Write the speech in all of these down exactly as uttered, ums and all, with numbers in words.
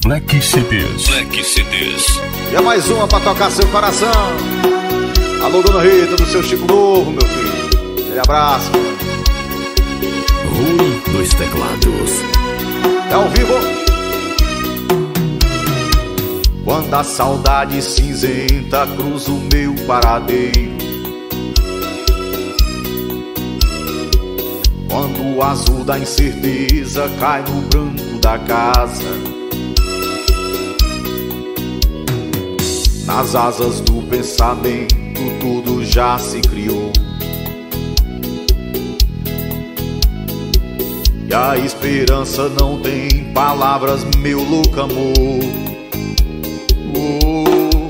Black C Ds. Black C Ds. E é mais uma pra tocar seu coração. Alô, dona Rita, do seu Chico Novo, meu filho. Aquele abraço. Rui dos teclados. É ao vivo. Quando a saudade cinzenta cruza o meu paradeiro, quando o azul da incerteza cai no branco da casa, nas asas do pensamento tudo já se criou, e a esperança não tem palavras, meu louco amor. Oh,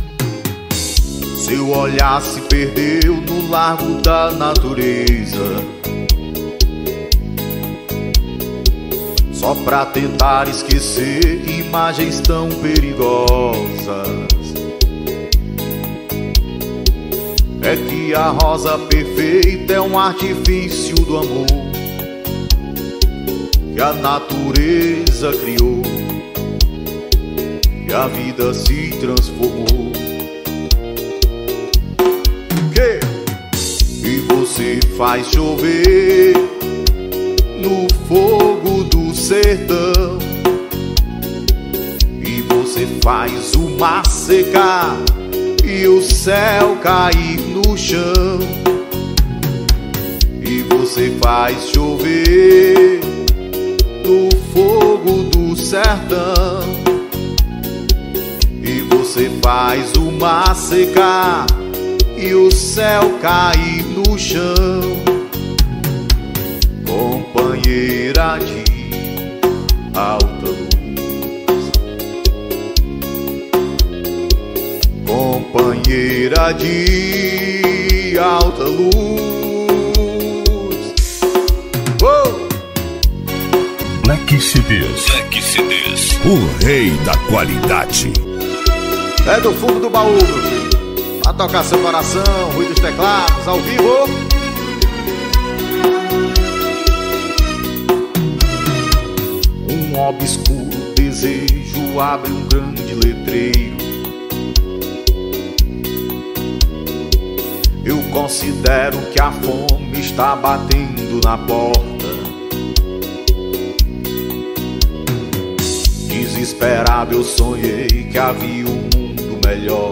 seu olhar se perdeu no largo da natureza, só pra tentar esquecer imagens tão perigosas. É que a rosa perfeita é um artifício do amor que a natureza criou, e a vida se transformou. Que? E você faz chover no fogo do sertão, e você faz o mar secar e o céu cair no chão, e você faz chover no fogo do sertão, e você faz o mar secar e o céu cair no chão. Companheira de alta luz, companheira de alta luz. Oh! Black C Ds. Black C Ds. O rei da qualidade. É do fundo do baú, meu filho, pra tocar seu coração. Rui dos teclados, ao vivo. Um obscuro desejo abre um grande letreiro. Eu considero que a fome está batendo na porta. Desesperado eu sonhei que havia um mundo melhor,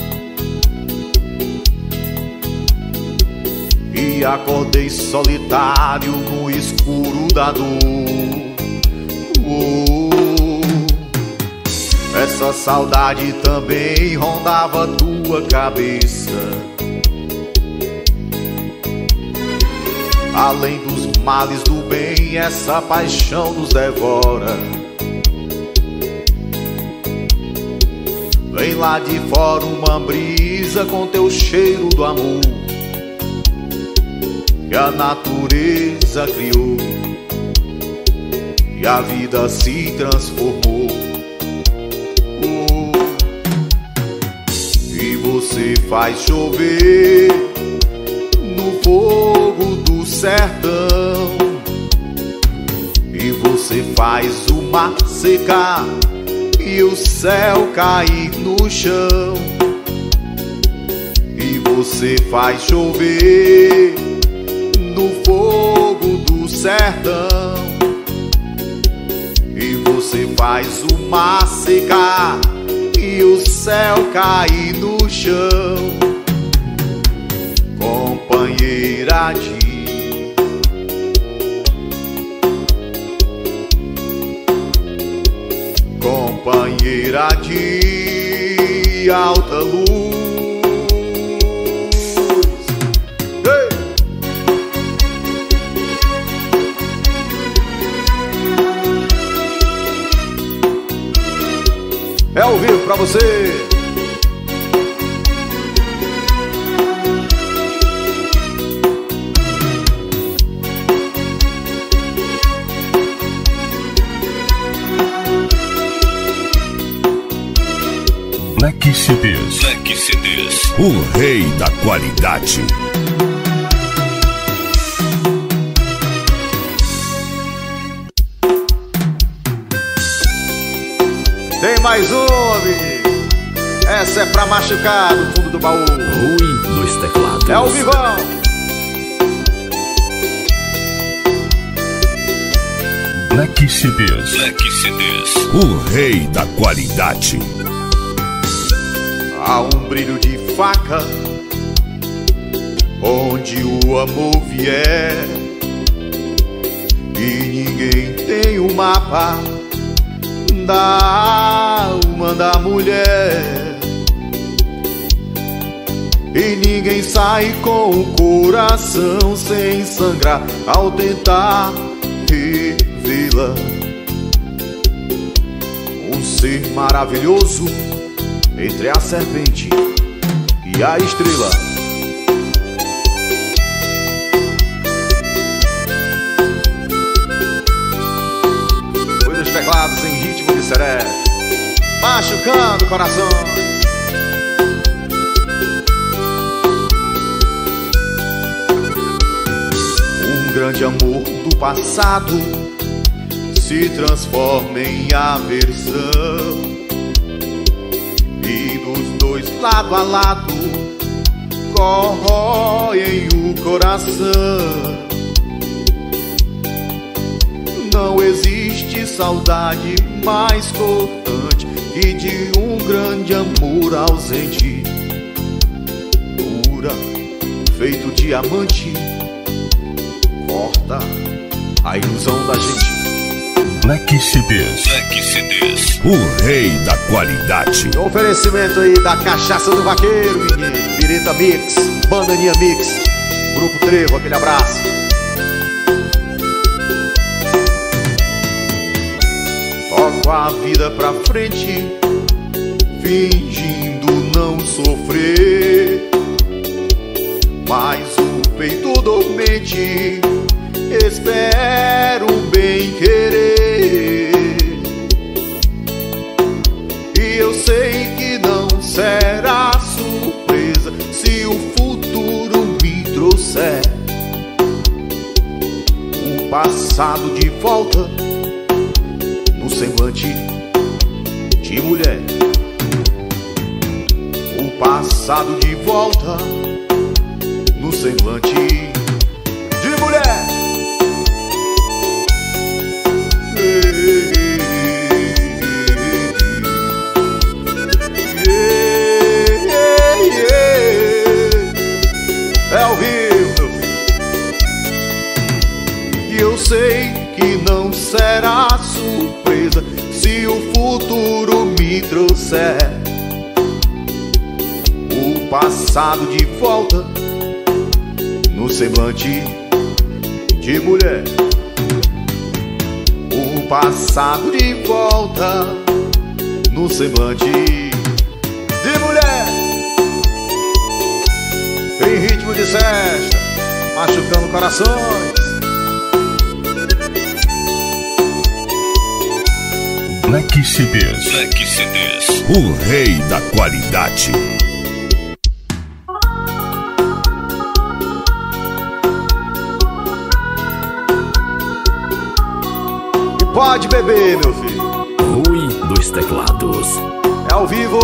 e acordei solitário no escuro da dor. Oh, essa saudade também rondava tua cabeça. Além dos males do bem, essa paixão nos devora. Vem lá de fora uma brisa com teu cheiro do amor que a natureza criou, e a vida se transformou. Oh, e você faz chover no fogo do sertão, e você faz o mar secar e o céu cair no chão, e você faz chover no fogo do sertão, e você faz o mar secar e o céu cair no chão. Companheira de companheira de alta luz. Hey! É ao vivo pra você. Black C Ds. Black C Ds. O rei da qualidade. Tem mais um, menino. Essa é pra machucar do fundo do baú. Rui dos Teclados. É o vivão. Black C Ds. Black C Ds. O rei da qualidade. Há um brilho de faca onde o amor vier, e ninguém tem o mapa da alma da mulher, e ninguém sai com o coração sem sangrar ao tentar revê-la. Um ser maravilhoso entre a serpente e a estrela. Foi dos teclados em ritmo de seré, machucando corações. Um grande amor do passado se transforma em aversão, e dos dois lado a lado corroem o coração. Não existe saudade mais cortante que de um grande amor ausente. Pura, feito diamante, corta a ilusão da gente. Black C Ds. Black C Ds. O rei da qualidade. Oferecimento aí da Cachaça do Vaqueiro, menino. Birita Mix, Bananinha Mix, Grupo Trevo, aquele abraço. Toco a vida pra frente, fingindo não sofrer, mas o peito dormente espero bem querer. E eu sei que não será surpresa se o futuro me trouxer o passado de volta no semblante de mulher. O passado de volta no semblante de mulher. É ao vivo, meu filho. E eu sei que não será surpresa se o futuro me trouxer o passado de volta no semblante de mulher. O passado de volta no semblante de mulher. Em ritmo de festa, machucando corações. Black C Ds. Black C Ds. O rei da qualidade. E pode beber, meu filho. Rui dos Teclados. É ao vivo.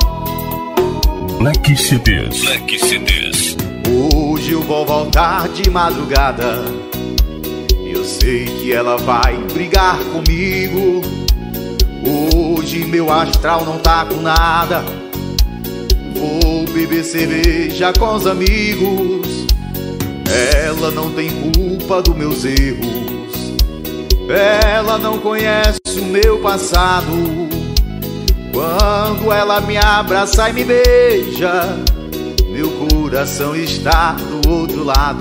Black C Ds. Black C Ds. Hoje eu vou voltar de madrugada. Eu sei que ela vai brigar comigo. Hoje meu astral não tá com nada. Vou beber cerveja com os amigos. Ela não tem culpa dos meus erros. Ela não conhece o meu passado. Quando ela me abraça e me beija, meu coração está do outro lado.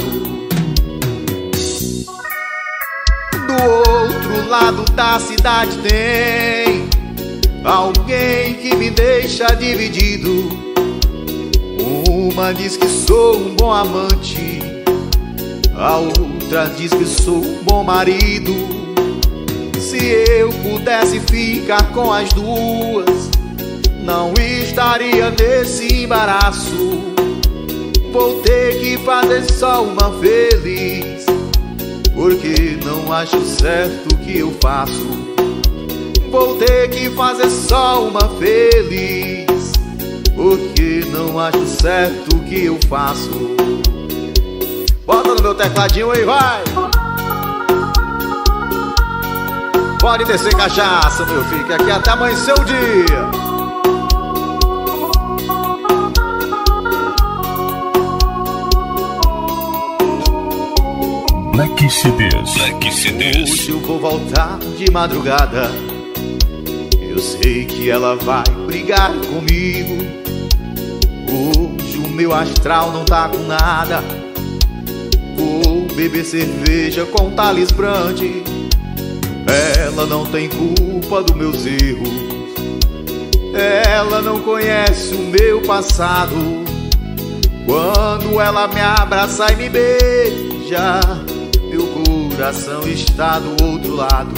Do outro lado da cidade tem alguém que me deixa dividido. Uma diz que sou um bom amante, a outra diz que sou um bom marido. Se eu pudesse ficar com as duas, não estaria nesse embaraço. Vou ter que fazer só uma feliz, porque não acho certo o que eu faço. vou ter que fazer só uma feliz, porque não acho certo o que eu faço. Bota no meu tecladinho aí, vai! Pode descer cachaça, meu filho, que aqui até amanhecer o dia. Black C Ds. Black C Ds. Hoje eu vou voltar de madrugada. Eu sei que ela vai brigar comigo. Hoje o meu astral não tá com nada. Vou beber cerveja com Thales Brandi. Ela não tem culpa dos meus erros. Ela não conhece o meu passado. Quando ela me abraça e me beija, meu coração está do outro lado.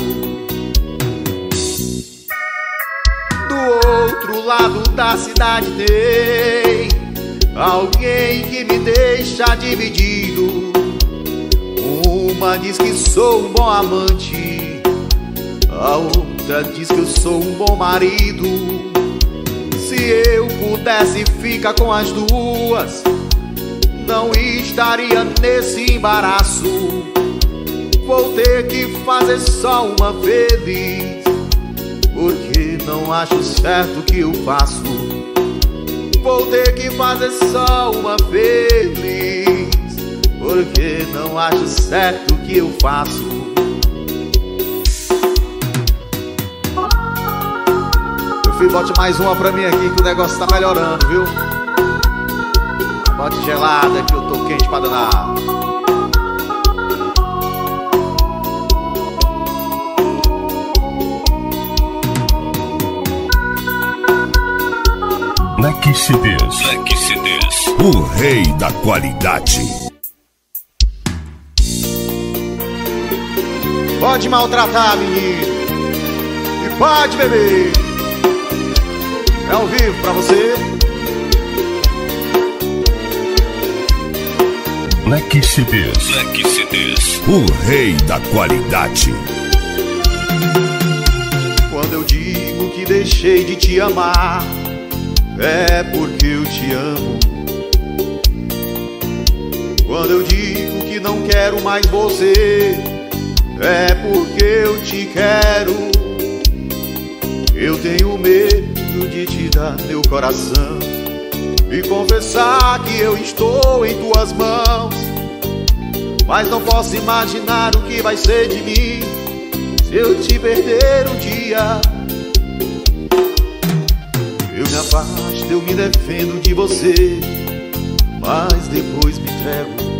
Do outro lado da cidade tem alguém que me deixa dividido. Uma diz que sou um bom amante, a outra diz que eu sou um bom marido. Se eu pudesse ficar com as duas, não estaria nesse embaraço. Vou ter que fazer só uma feliz, porque não acho certo o que eu faço. Vou ter que fazer só uma feliz, porque não acho certo o que eu faço. Meu filho, bote mais uma pra mim aqui que o negócio tá melhorando, viu? Bote gelada que eu tô quente pra danar. Black C Ds. Black C Ds. O rei da qualidade. Pode maltratar, menino, e pode beber. É ao vivo pra você. Black C Ds. Black C Ds. O rei da qualidade. Quando eu digo que deixei de te amar, é porque eu te amo. Quando eu digo que não quero mais você, é porque eu te quero. Eu tenho medo de te dar meu coração e confessar que eu estou em tuas mãos, mas não posso imaginar o que vai ser de mim se eu te perder um dia. Eu me afasto, eu me defendo de você, mas depois me entrego.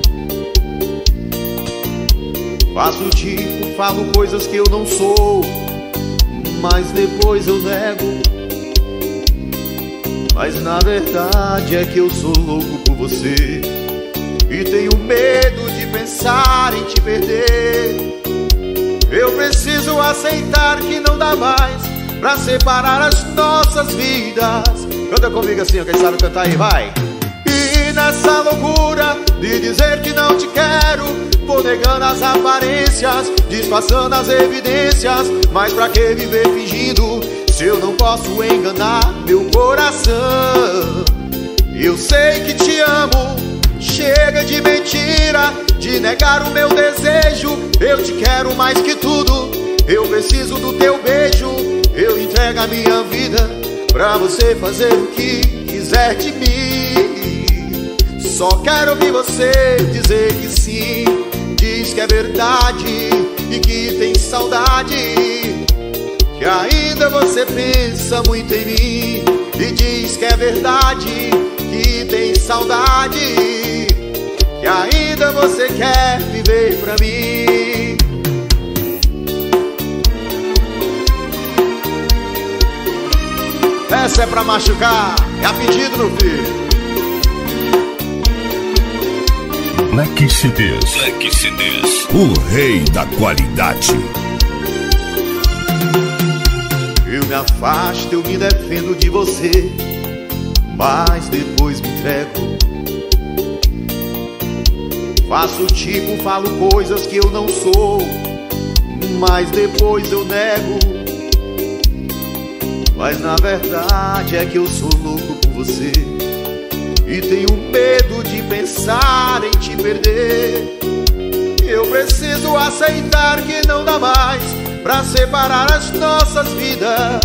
Faço tipo, falo coisas que eu não sou, mas depois eu nego. Mas na verdade é que eu sou louco por você e tenho medo de pensar em te perder. Eu preciso aceitar que não dá mais pra separar as nossas vidas. Canta comigo assim, ó, quem sabe cantar aí, vai. E nessa loucura de dizer que não te quero, vou negando as aparências, disfarçando as evidências. Mas pra que viver fingindo se eu não posso enganar meu coração? Eu sei que te amo, chega de mentira, de negar o meu desejo. Eu te quero mais que tudo, eu preciso do teu beijo. Eu entrego a minha vida pra você fazer o que quiser de mim. Só quero ouvir você dizer que sim, diz que é verdade e que tem saudade, que ainda você pensa muito em mim. E diz que é verdade, que tem saudade, que ainda você quer viver pra mim. Essa é pra machucar, é a pedido, meu filho. Black C Ds. Black C Ds. O rei da qualidade. Eu me afasto, eu me defendo de você, mas depois me entrego. Faço tipo, falo coisas que eu não sou, mas depois eu nego. Mas na verdade é que eu sou louco por você e tenho medo de pensar em te perder. Eu preciso aceitar que não dá mais pra separar as nossas vidas.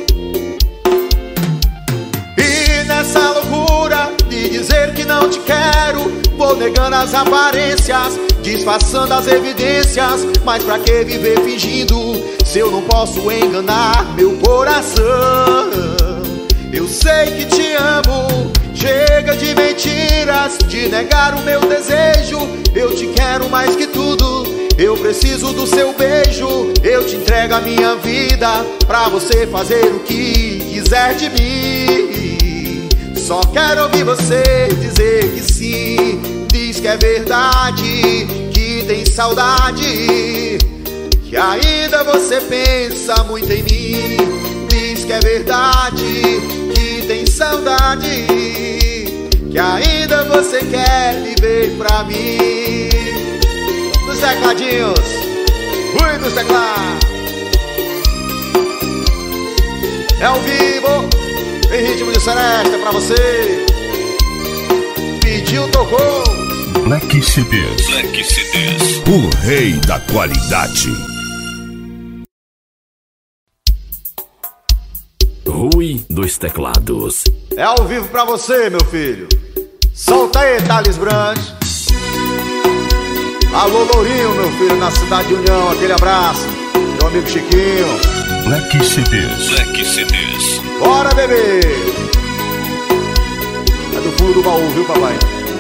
E nessa loucura de dizer que não te quero, vou negando as aparências, disfarçando as evidências. Mas pra que viver fingindo se eu não posso enganar meu coração? Eu sei que te amo, chega de mentiras, de negar o meu desejo. Eu te quero mais que tudo, eu preciso do seu beijo. Eu te entrego a minha vida pra você fazer o que quiser de mim. Só quero ouvir você dizer que sim. Diz que é verdade, que tem saudade, que ainda você pensa muito em mim. Diz que é verdade, que tem saudade, que ainda você quer viver pra mim. Dos tecladinhos, fui dos teclados. É ao vivo, em ritmo de seresta pra você. Pediu, tocou. Black C Ds, Black C Ds, o rei da qualidade. Rui dos Teclados. É ao vivo pra você, meu filho. Solta aí, Thales Brand. Alô, Lourinho, meu filho, na cidade de União. Aquele abraço. Meu amigo Chiquinho. Black C Ds, Black C Ds, Bora, bebê. É do fundo do baú, viu, papai?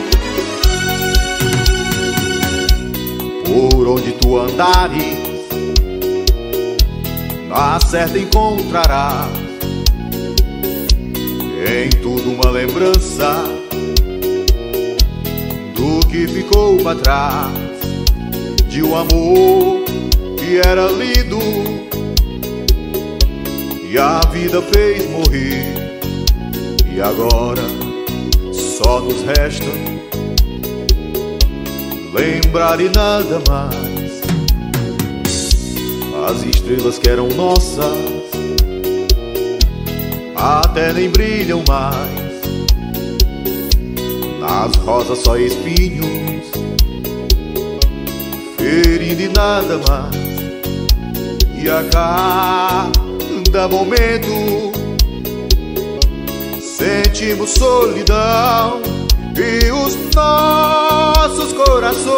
Por onde tu andares, na certa encontrarás em tudo uma lembrança do que ficou pra trás, de um amor que era lindo e a vida fez morrer. E agora só nos resta lembrar e nada mais. As estrelas que eram nossas até nem brilham mais. Nas rosas só espinhos, ferindo e nada mais. E a cada momento sentimos solidão e os nossos corações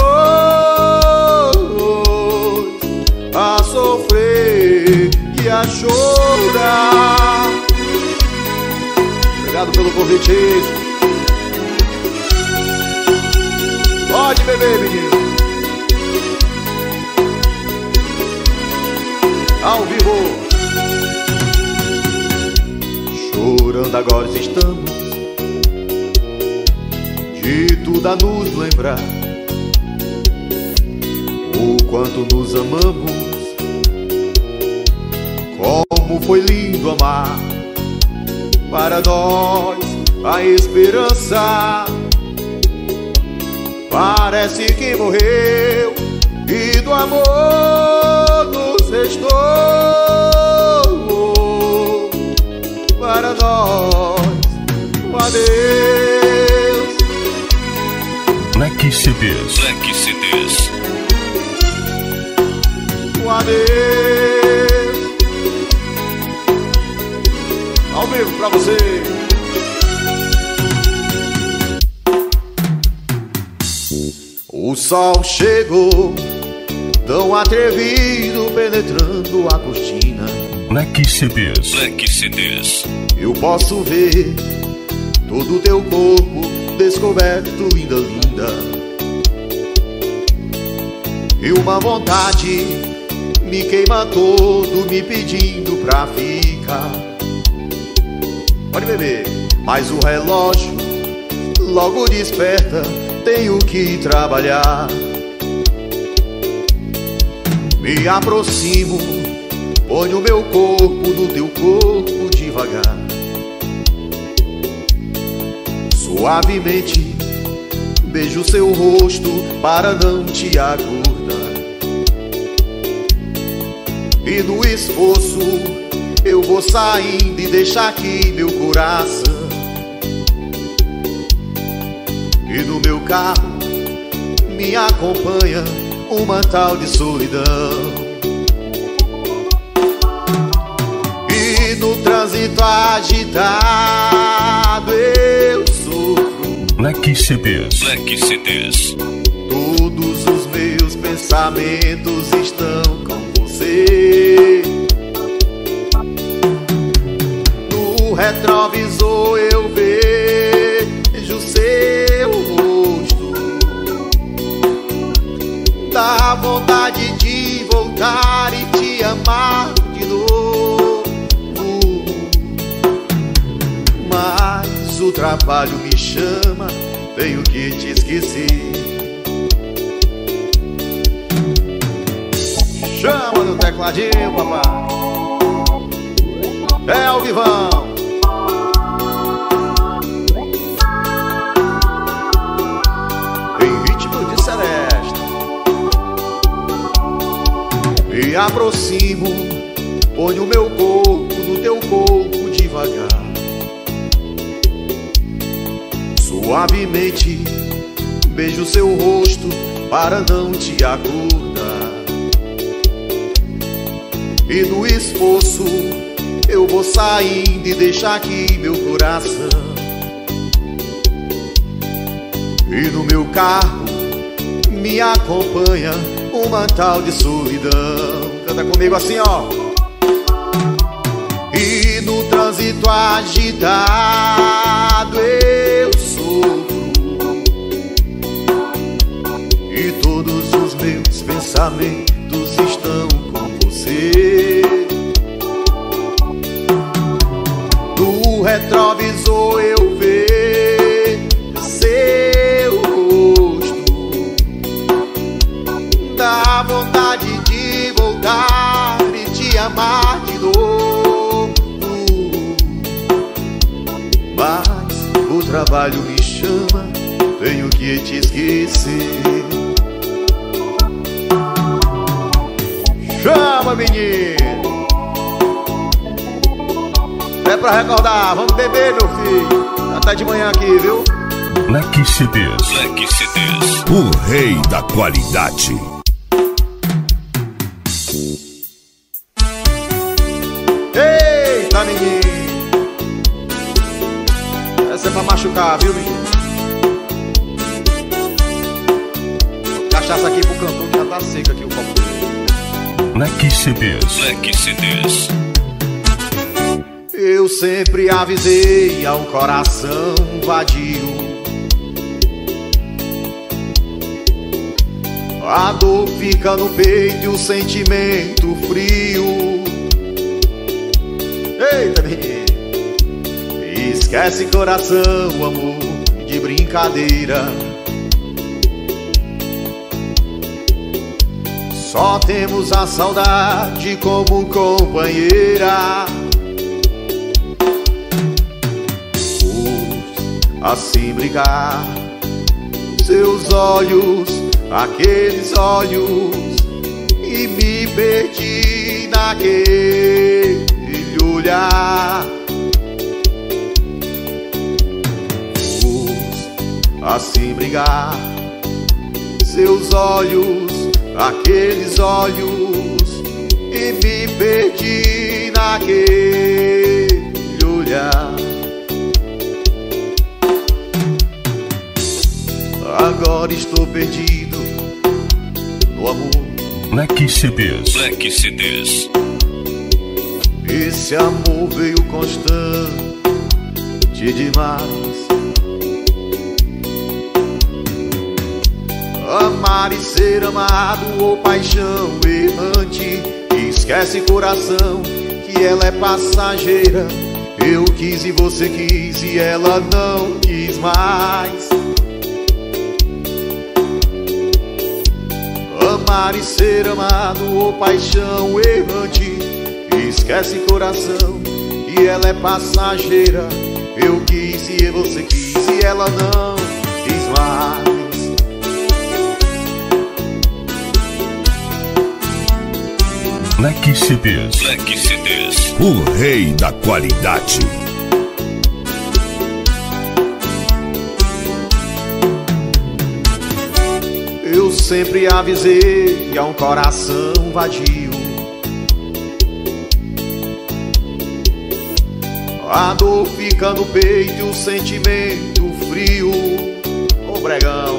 a sofrer e a chorar. Obrigado pelo convite. Pode beber, menino. Ao vivo. Chorando agora estamos, de tudo a nos lembrar, o quanto nos amamos, como foi lindo amar. Para nós a esperança parece que morreu e do amor nos restou. Para nós um adeus. Black C Ds, Black C Ds, Um adeus. Ao vivo pra você. O sol chegou, tão atrevido, penetrando a cortina. Black C Ds, Black C Ds, Eu posso ver todo o teu corpo descoberto, linda, linda. E uma vontade me queima todo, me pedindo pra ficar. Pode beber. Mas o relógio logo desperta, tenho que trabalhar. Me aproximo, ponho meu corpo no teu corpo devagar. Suavemente beijo seu rosto para não te acordar. E no esforço eu vou saindo e deixar aqui meu coração. E no meu carro me acompanha uma tal de solidão. E no trânsito agitado eu sofro. Black C Ds. Black C Ds. Todos os meus pensamentos estão com você. No retrovisor eu vejo seu rosto. Dá vontade de voltar e te amar de novo, mas o trabalho me chama, tenho que te esquecer. Chama no tecladinho, papai. É o vivão. Em ritmo de seresta. Me aproximo, ponho o meu corpo no teu corpo devagar. Suavemente beijo seu rosto para não te acordar. E no esforço eu vou saindo e deixar aqui meu coração. E no meu carro me acompanha uma tal de solidão. Canta comigo assim, ó. E no trânsito agitado eu sofro. E todos os meus pensamentos estão com você. No retrovisor eu vejo seu rosto. Dá vontade de voltar e te amar de novo, mas o trabalho me chama, tenho que te esquecer. Chama, menino. É pra recordar, vamos beber, meu filho. Até de manhã aqui, viu? Black C Ds. Black C Ds. O rei da qualidade. Eita, menino. Essa é pra machucar, viu, menino? Cachaça aqui pro cantor que já tá seca aqui o copo dele. Black C Ds. Black C Ds. Eu sempre avisei ao coração vadio. A dor fica no peito e o sentimento frio. Eita, menino. Esquece coração, amor, de brincadeira. Só temos a saudade como companheira. Por assim brigar, seus olhos, aqueles olhos, e me perdi naquele olhar. Por assim brigar, seus olhos, aqueles olhos, e me perdi naquele olhar. Agora estou perdido no amor. Black C Ds. Black C Ds. Esse amor veio constante demais. Amar e ser amado, ou paixão errante. Esquece coração, que ela é passageira. Eu quis e você quis e ela não quis mais. Amar e ser amado, ou paixão errante. Esquece coração, que ela é passageira. Eu quis e você quis e ela não quis mais. Black C Ds. Black C Ds. O rei da qualidade. Eu sempre avisei que há um coração vadio. A dor fica no peito e o sentimento frio. Ô bregão,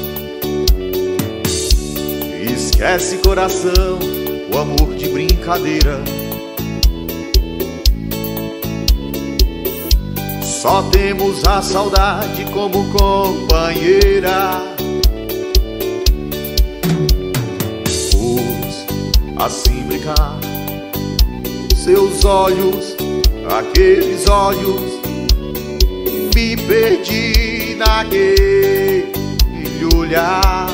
esquece coração, o amor de brincadeira. Só temos a saudade como companheira. Pus assim brincar, seus olhos, aqueles olhos, me perdi naquele olhar.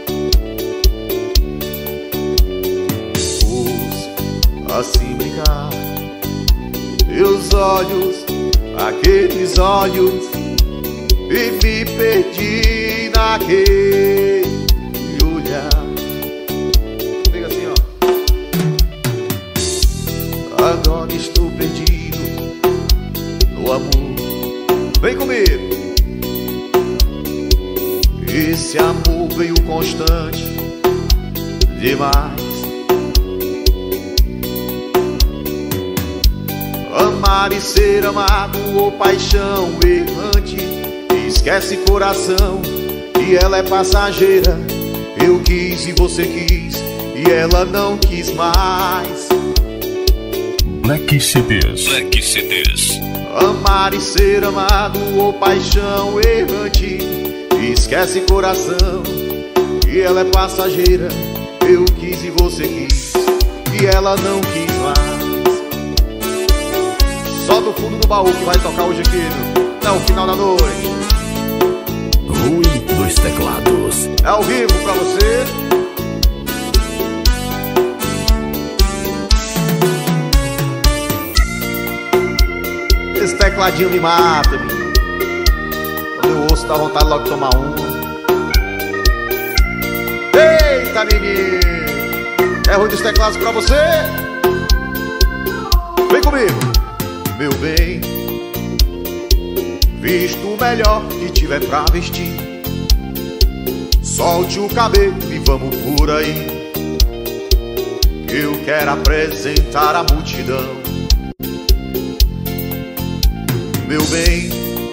Pus assim brincar, seus olhos, aqueles olhos, e me perdi naquele olhar. Pega assim, ó. Agora estou perdido no amor. Vem comigo. Esse amor veio constante demais. Amar e ser amado, ou paixão errante. Esquece coração, que ela é passageira. Eu quis e você quis, e ela não quis mais. Black C Ds. Black C Ds. Amar e ser amado, ou paixão errante. Esquece coração, que ela é passageira. Eu quis e você quis, e ela não quis mais. Só do fundo do baú que vai tocar hoje aqui, é o final da noite. Rui dos Teclados. É ao vivo pra você. Esse tecladinho me mata, menino. Quando eu ouço, dá vontade logo de tomar uma. Eita, menino! É Rui dos Teclados pra você. Vem comigo. Meu bem, visto o melhor que tiver pra vestir. Solte o cabelo e vamos por aí. Eu quero apresentar a multidão. Meu bem,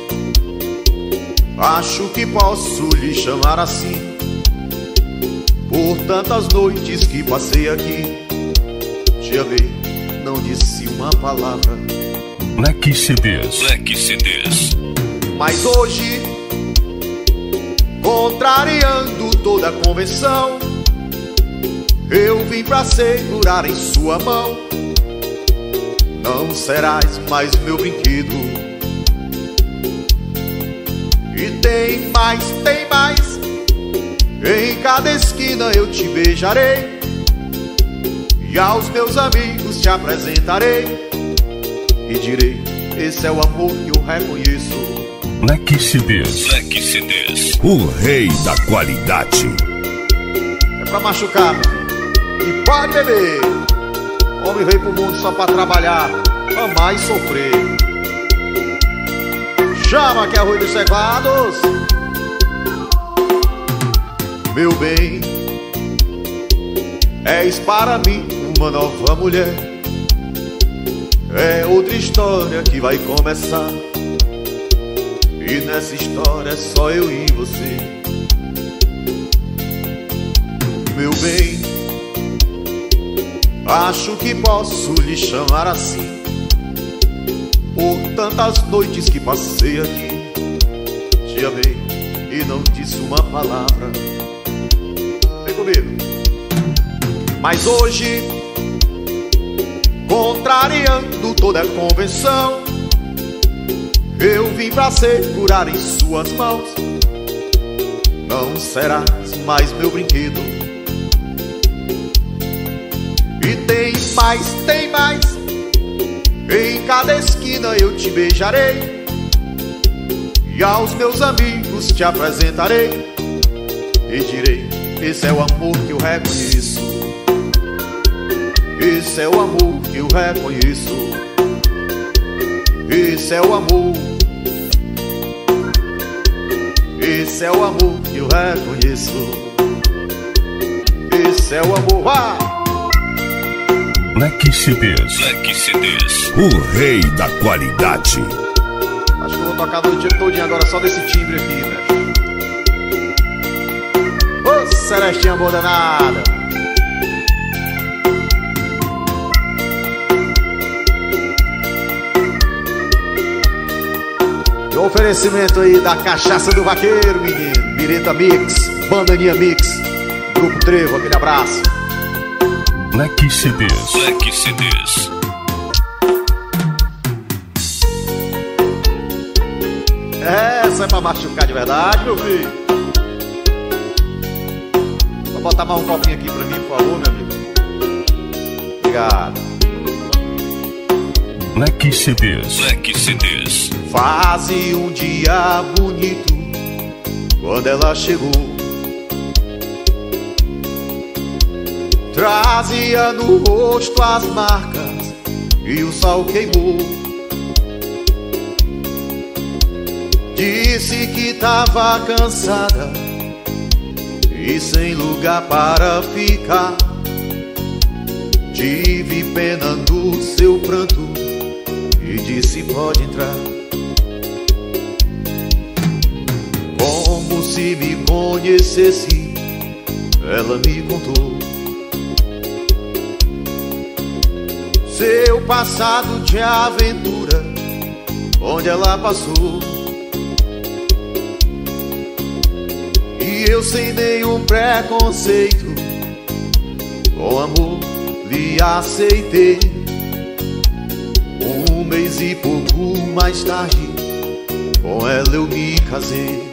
acho que posso lhe chamar assim, por tantas noites que passei aqui. Te amei, não disse uma palavra. Black C Ds. Black C Ds. Mas hoje, contrariando toda a convenção, eu vim pra segurar em sua mão. Não serás mais meu brinquedo. E tem mais, tem mais. Em cada esquina eu te beijarei, e aos meus amigos te apresentarei, e direi, esse é o amor que eu reconheço. Black C Ds. Black C Ds. O rei da qualidade. É pra machucar, meu filho. E pode beber. Homem veio pro mundo só pra trabalhar, amar e sofrer. Chama que é Rui dos Teclados. Meu bem, és para mim uma nova mulher. É outra história que vai começar, e nessa história é só eu e você. Meu bem, acho que posso lhe chamar assim, por tantas noites que passei aqui. Te amei e não disse uma palavra. Vem comigo. Mas hoje, contrariando toda a convenção, eu vim pra segurar em suas mãos. Não serás mais meu brinquedo. E tem mais, tem mais. Em cada esquina eu te beijarei, e aos meus amigos te apresentarei, e direi, esse é o amor que eu reconheço. Esse é o amor que eu reconheço. Esse é o amor. Esse é o amor que eu reconheço. Esse é o amor. Vai! Black C Ds, Black C Ds, o rei da qualidade. Acho que eu vou tocar a noite todinha agora só desse timbre aqui, né? Ô, Celestinha boa danada. E o oferecimento aí da Cachaça do Vaqueiro, menino. Bireta Mix, Bandaninha Mix, Grupo Trevo, aquele abraço. Black C Ds, Black C Ds, Essa é pra machucar de verdade, meu filho. Vou botar mais um copinho aqui pra mim, por favor, meu amigo. Obrigado. Black C Ds, Black C Ds, Fazia um dia bonito quando ela chegou. Trazia no rosto as marcas e o sol queimou. Disse que tava cansada e sem lugar para ficar. Tive pena do seu pranto e disse pode entrar. Como se me conhecesse, ela me contou seu passado de aventura, onde ela passou. E eu sem nenhum preconceito, com amor lhe aceitei. Um mês e pouco mais tarde, com ela eu me casei.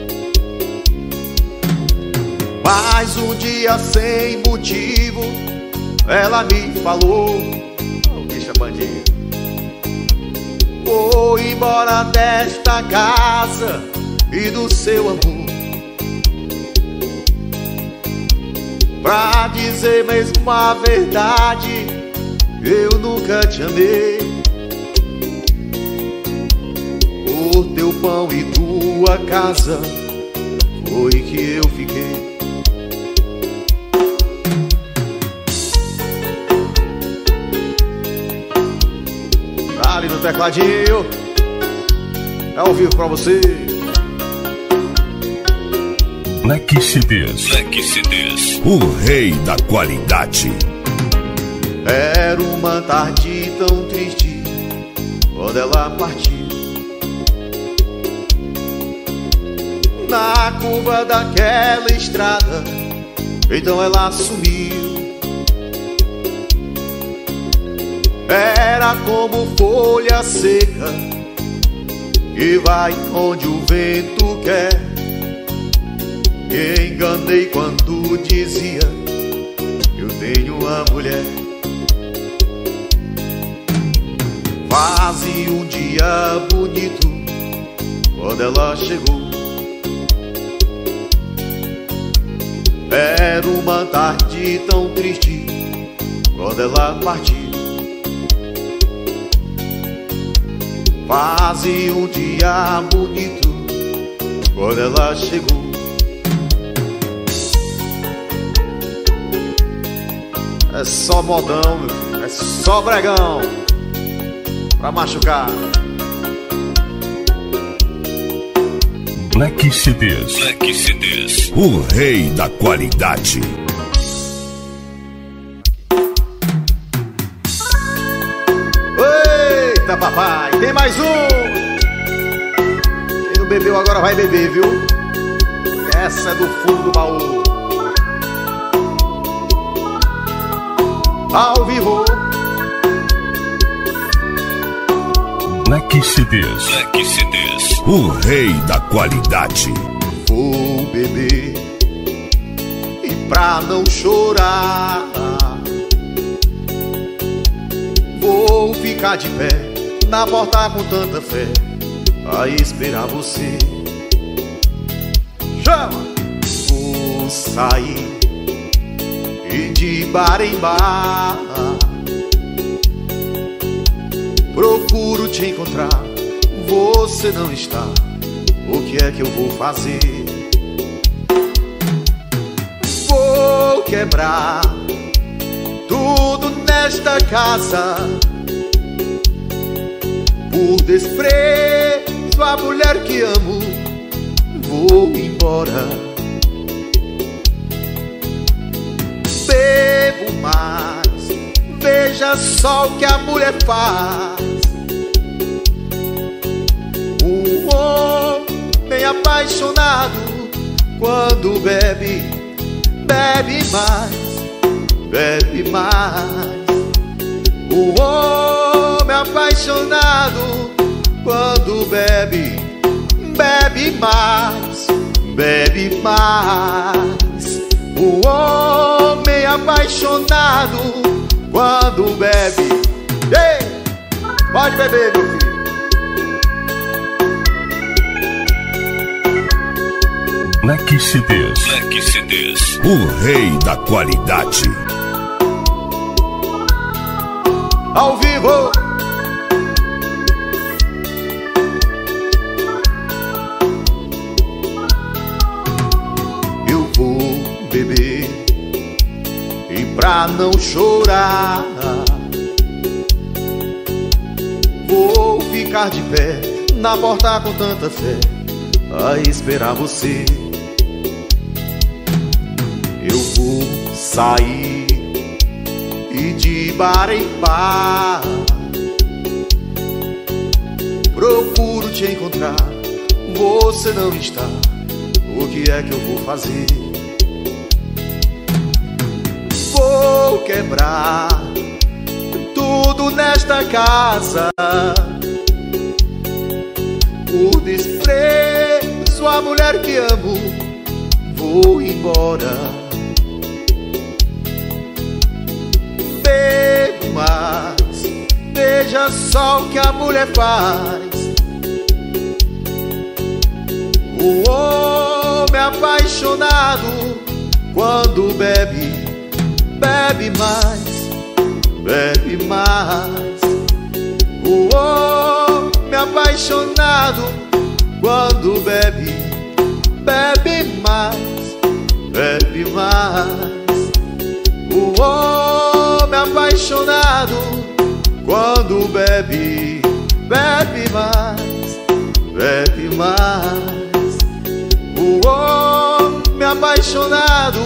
Mas um dia sem motivo, ela me falou: oh, bicha bandida, vou embora desta casa e do seu amor. Pra dizer mesmo a verdade, eu nunca te amei. Por teu pão e tua casa foi que eu fiquei. Ali no tecladinho, é ao vivo pra você. Black C Ds, Black C Ds, o rei da qualidade. Era uma tarde tão triste quando ela partiu. Na curva daquela estrada, então ela sumiu. Era como folha seca que vai onde o vento quer. Me enganei quando dizia eu tenho uma mulher. Fazia um dia bonito quando ela chegou. Era uma tarde tão triste quando ela partiu. Fazia um dia bonito quando ela chegou. É só modão, meu filho. É só bregão pra machucar. Black C Ds, Black C Ds, o rei da qualidade. Eita, papai, tem mais um. Quem não bebeu agora vai beber, viu? Essa é do fundo do baú. Ao vivo. Black C Ds, Black C Ds, o rei da qualidade. Vou beber e pra não chorar vou ficar de pé na porta com tanta fé a esperar você. Chama! Vou sair e de bar em bar te encontrar, você não está. O que é que eu vou fazer? Vou quebrar tudo nesta casa por desprezo à mulher que amo. Vou embora. Bebo mais, veja só o que a mulher faz. Um homem apaixonado, quando bebe, bebe mais, bebe mais. Um homem apaixonado, quando bebe, bebe mais, bebe mais. Um homem apaixonado, quando bebe, ei, pode beber, meu filho. Black C Ds. Black C Ds. O rei da qualidade. Ao vivo. Eu vou beber e pra não chorar vou ficar de pé na porta com tanta fé a esperar você. Eu vou sair e de bar em bar procuro te encontrar, você não está. O que é que eu vou fazer? Vou quebrar tudo nesta casa por desprezo à mulher que amo. Vou embora. Bebo mais, veja só o que a mulher faz. O homem apaixonado, quando bebe, bebe mais, bebe mais. O homem apaixonado, quando bebe, bebe mais, bebe mais. O homem apaixonado, quando bebe, bebe mais, bebe mais. O homem apaixonado.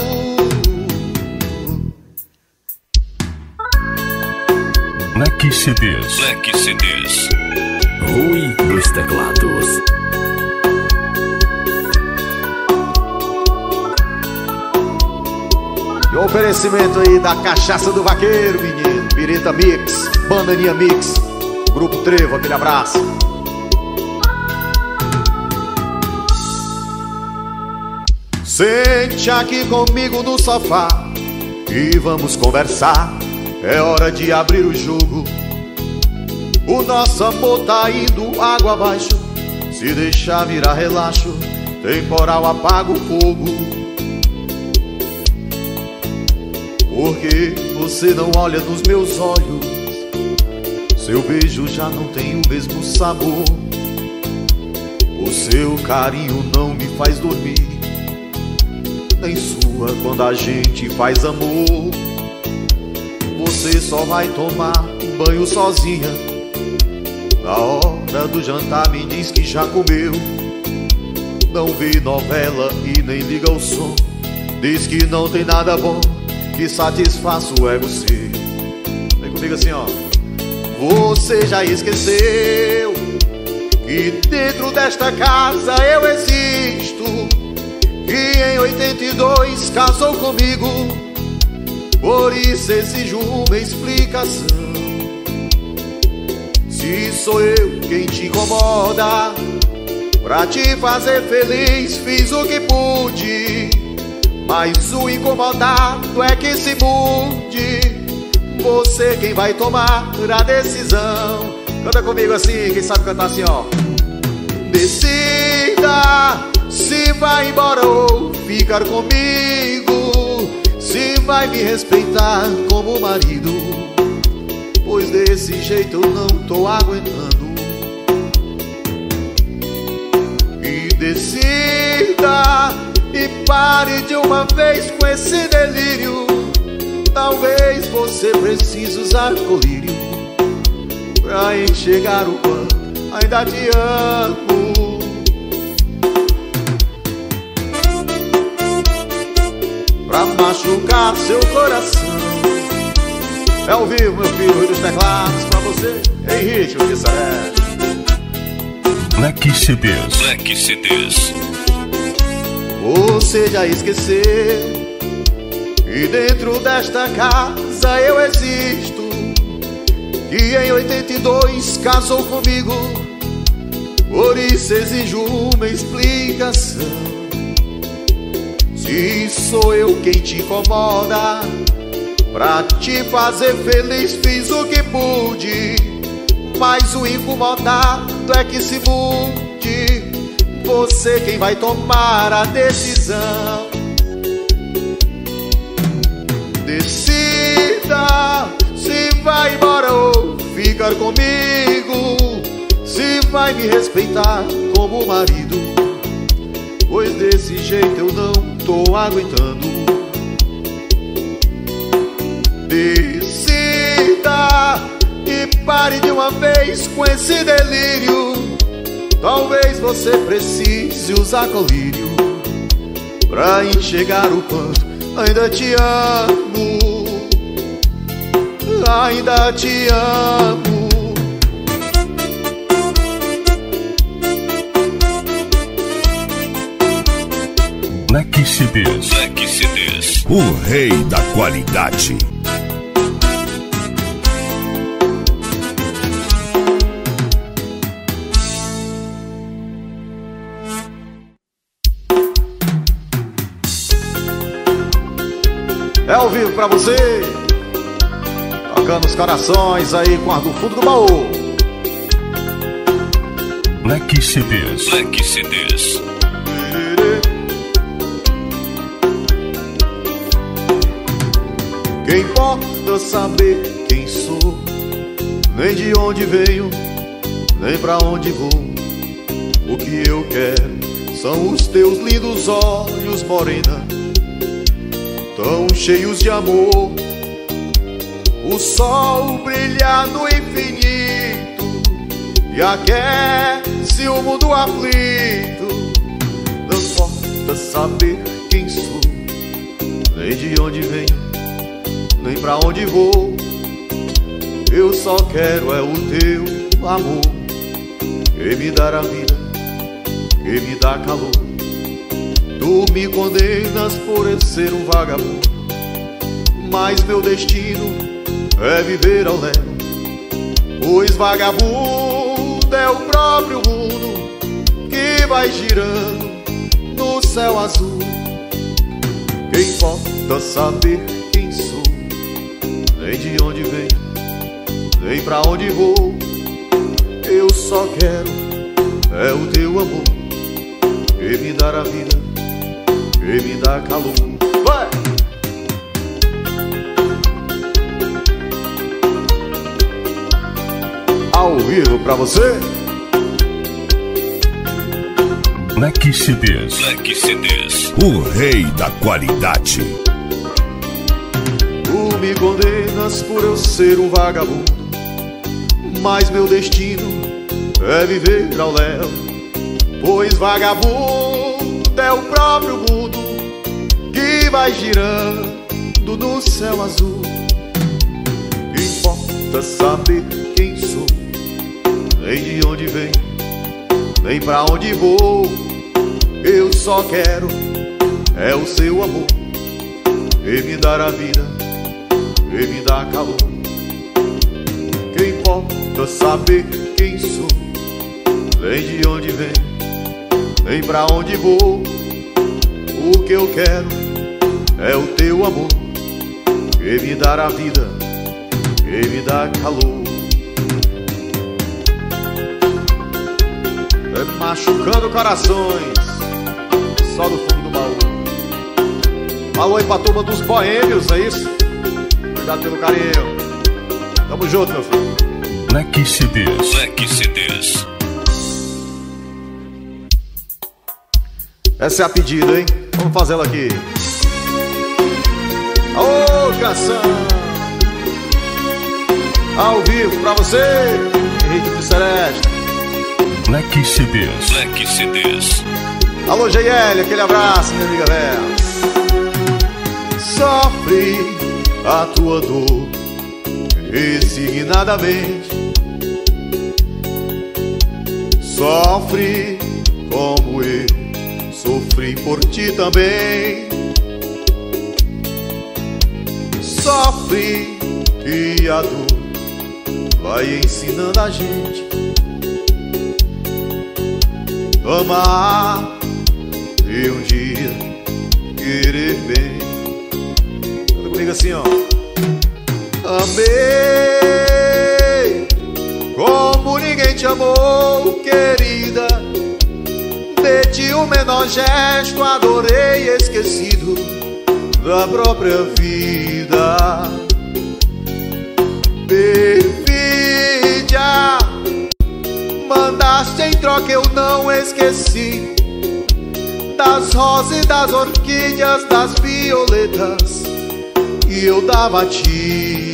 Black C Ds. Black C Ds. Rui dos Teclados. E o oferecimento aí da Cachaça do Vaqueiro, menino. Pirita Mix, Bandaninha Mix, Grupo Trevo, aquele abraço. Sente aqui comigo no sofá e vamos conversar. É hora de abrir o jogo. O nosso amor tá indo água abaixo. Se deixar virar relaxo, temporal apaga o fogo. Porque você não olha nos meus olhos, seu beijo já não tem o mesmo sabor. O seu carinho não me faz dormir, nem sua quando a gente faz amor. Você só vai tomar banho sozinha, na hora do jantar me diz que já comeu. Não vê novela e nem liga o som, diz que não tem nada bom que satisfaça o ego seu. Vem comigo assim, ó. Você já esqueceu que dentro desta casa eu existo, que em oitenta e dois casou comigo. Por isso exijo uma explicação. Se sou eu quem te incomoda, pra te fazer feliz fiz o que pude, mas o incomodado é que se mude. Você quem vai tomar a decisão. Canta comigo assim, quem sabe cantar assim, ó. Decida se vai embora ou ficar comigo, se vai me respeitar como marido, pois desse jeito eu não tô aguentando. Decida e pare de uma vez com esse delírio. Talvez você precise usar colírio pra enxergar o quanto ainda te amo. Pra machucar seu coração. É ao vivo, meu filho, Rui dos Teclados, pra você, em ritmo de saré. Black C Ds. Black C Ds. Você já esqueceu que dentro desta casa eu existo, que em oitenta e dois casou comigo, por isso exijo uma explicação. Se sou eu quem te incomoda, pra te fazer feliz fiz o que pude, mas o incomodado é que se mude. Você quem vai tomar a decisão. Decida se vai embora ou ficar comigo, se vai me respeitar como marido, pois desse jeito eu não tô aguentando. Decida e pare de uma vez com esse delírio. Talvez você precise usar colírio pra enxergar o quanto ainda te amo. Ainda te amo. Black C Ds. Black C Ds. O rei da qualidade. É ao vivo pra você, tocando os corações aí com a do fundo do baú. Black C Ds. Black C Ds. Que importa saber quem sou, nem de onde venho, nem pra onde vou. O que eu quero são os teus lindos olhos, morena, tão cheios de amor. O sol brilha no infinito e aquece o mundo aflito. Não importa saber quem sou, nem de onde venho, nem pra onde vou. Eu só quero é o teu amor, que me dá a vida, que me dá calor. Tu me condenas por eu ser um vagabundo, mas meu destino é viver ao léu, pois vagabundo é o próprio mundo que vai girando no céu azul. Que importa saber quem sou, nem de onde venho, nem pra onde vou. Eu só quero é o teu amor, que me dá a vida, que me dá calor. Vai! Ao vivo pra você, Black C Ds. Black C Ds. O rei da qualidade. tu me condenas por eu ser um vagabundo, mas meu destino é viver ao léu, pois vagabundo é o próprio mundo que vai girando no céu azul. Importa saber quem sou, nem de onde venho, nem pra onde vou. Eu só quero é o seu amor, que me dá a vida, que me dá calor. Que importa saber quem sou, nem de onde venho, nem pra onde vou. O que eu quero é o teu amor, que me dá a vida, que me dá calor. É machucando corações, só do fundo do baú. Alô aí pra turma dos boêmios, é isso? Obrigado pelo carinho. Tamo junto, meu filho. Black C Ds. Black C Ds. Essa é a pedida, hein? Vamos fazer ela aqui. Ô, canção! Ao vivo pra você, Henrique do Celeste. Black C Ds. Black C Ds. Alô, G L, aquele abraço, minha amiga Vera. Sofre a tua dor resignadamente. Sofre como eu sofri por ti também. Sofre e a dor vai ensinando a gente amar e um dia querer bem. Canta comigo assim, ó. Amei como ninguém te amou, querida. De-te o menor gesto, adorei, esquecido da própria vida. Perfídia, mandaste em troca, eu não esqueci das rosas e das orquídeas, das violetas que eu dava a ti.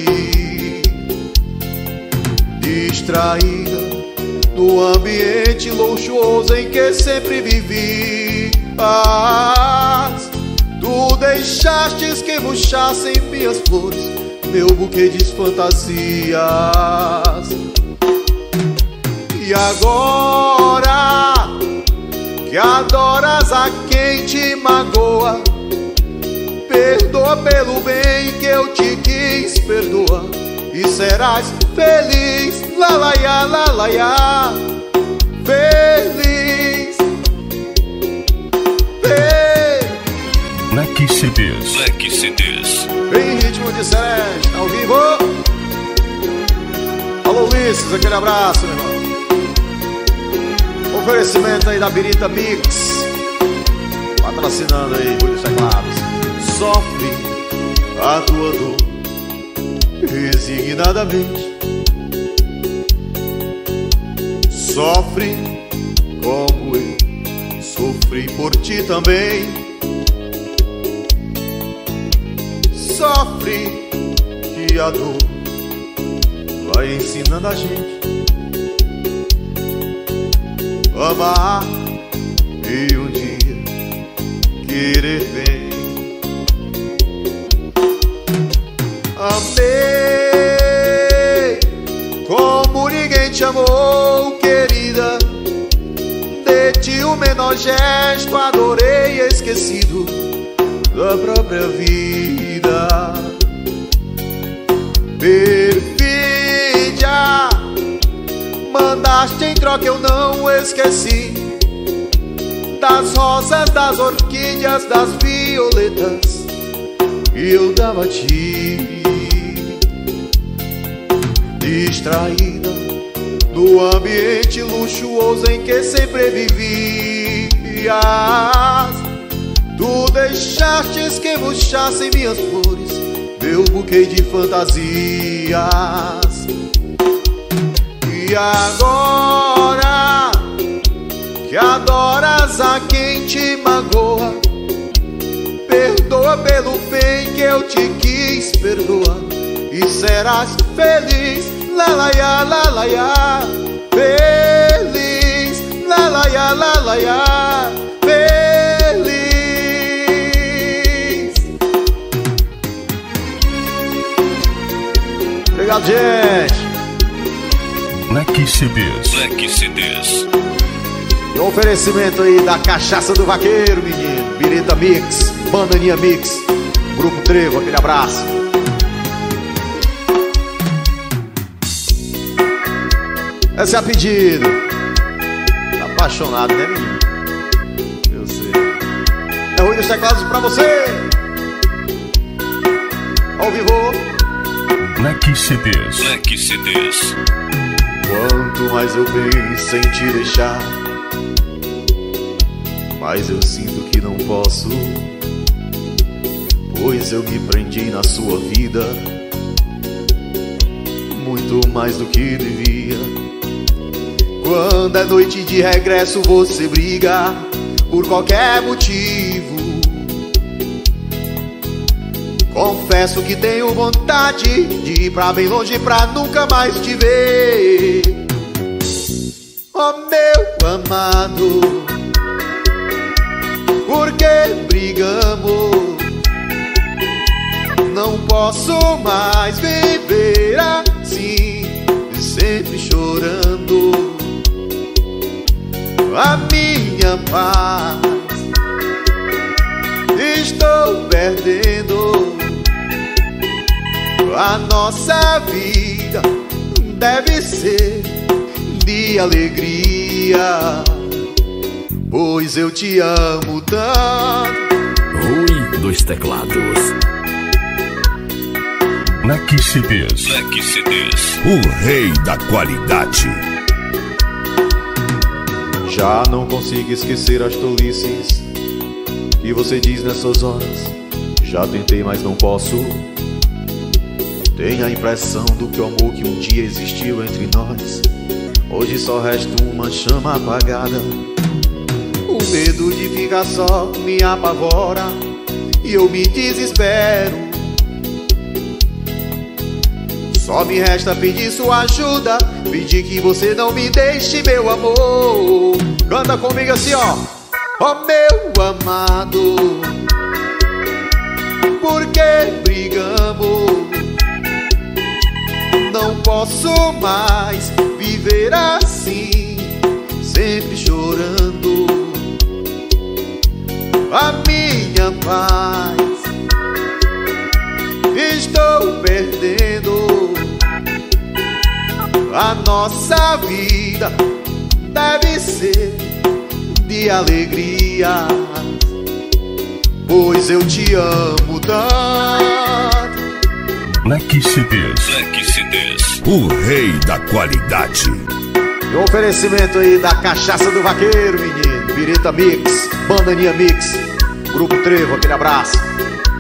Distraída no ambiente luxuoso em que sempre vivi, ah, tu deixastes que murchassem minhas flores, meu buquê de fantasias. E agora que adoras a quem te magoa, perdoa pelo bem que eu te quis, perdoa e serás feliz. Lalaiá, lalaiá, feliz. Feliz. Black C Ds. Black C Ds. Em ritmo de Celeste, ao vivo. Alô, Ulisses, aquele abraço, meu irmão. Oferecimento aí da Birita Mix, patrocinando aí, Rui dos Teclados. Sofre a tua dor resignadamente. Sofre como eu sofri por ti também. Sofre que a dor vai ensinando a gente amar e um dia querer bem. Amei como ninguém te amou, querida. De-te o menor gesto, adorei, esquecido da própria vida. Perfídia, mandaste em troca, eu não esqueci das rosas, das orquídeas, das violetas que eu dava a ti. Distraída no ambiente luxuoso em que sempre vivias, tu deixastes que murchassem minhas flores, meu buquê de fantasias. E agora que adoras a quem te magoa, perdoa pelo bem que eu te quis, perdoa e serás feliz. Lalaiá, lalaiá, feliz. Lalaiá, lalaiá, feliz. Obrigado, gente. Black C Ds. Black C Ds. E um oferecimento aí da Cachaça do Vaqueiro, menino. Birita Mix, Bananinha Mix, Grupo Trevo, aquele abraço. Essa é a pedido. Tá apaixonado, né, menino? Eu sei. É Rui dos Teclados pra você. Ao vivo. Black C Ds. Black C Ds. Quanto mais eu penso em te deixar, mas eu sinto que não posso, pois eu me prendi na sua vida muito mais do que devia. Quando é noite de regresso você briga, por qualquer motivo. Confesso que tenho vontade de ir pra bem longe pra nunca mais te ver. Oh meu amado, por que brigamos? Não posso mais viver assim, sempre chorando. A minha paz estou perdendo. A nossa vida deve ser de alegria, pois eu te amo tanto. Rui dos Teclados. Black C Ds. Black C Ds. O rei da qualidade. Já não consigo esquecer as tolices que você diz nessas horas. Já tentei, mas não posso. Tenho a impressão do que o amor que um dia existiu entre nós hoje só resta uma chama apagada. O medo de ficar só me apavora e eu me desespero. Só me resta pedir sua ajuda, pedir que você não me deixe, meu amor. Canta comigo assim, ó. Oh meu amado, por que brigamos? Não posso mais viver assim, sempre chorando. A minha paz estou perdendo. A nossa vida deve ser de alegria, pois eu te amo tanto. Black C Ds. Black C Ds. O rei da qualidade. E o oferecimento aí da Cachaça do Vaqueiro, menino. Birita Mix, Bandaninha Mix, Grupo Trevo, aquele abraço.